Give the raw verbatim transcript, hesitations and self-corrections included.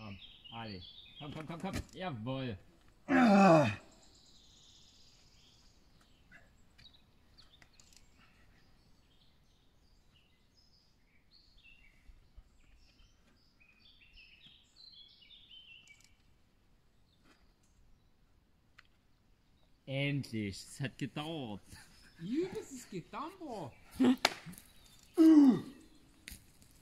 Komm, Ali. Komm, komm, komm, komm. Jawohl. Ah. Endlich. Es hat gedauert. Übelst, es geht dampfer.